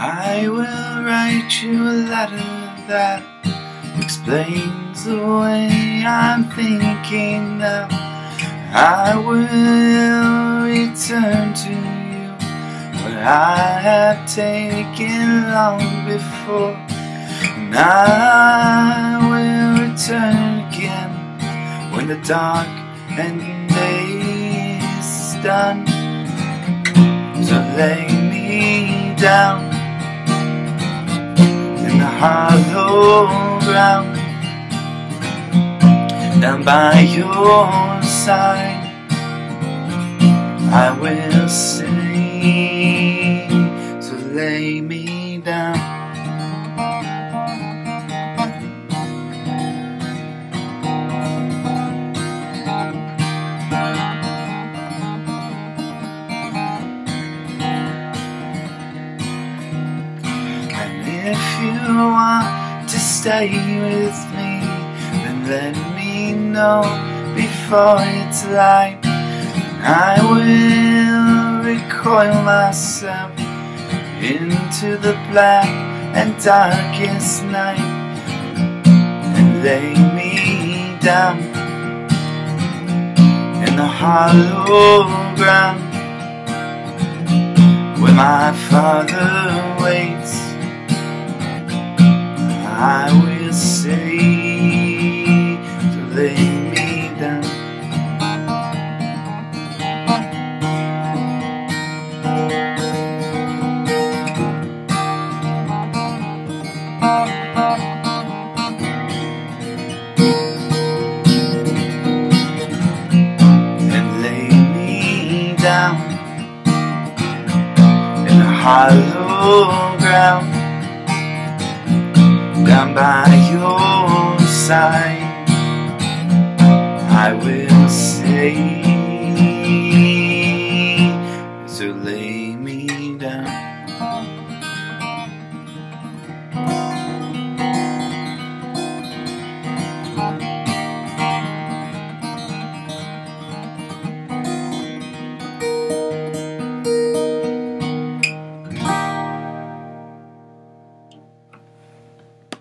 I will write you a letter that explains the way I'm thinking now. I will return to you what I have taken long before, and I will return again when the dark and day is done. So lay me down in the hollow ground, down by your side. I will stay, so lay me down. If you want to stay with me, then let me know before it's light. I will recoil myself into the black and darkest night, and lay me down in the hollow ground where my Father waits. I will say to lay me down. And lay me down in the hollow ground, down by your side. I will say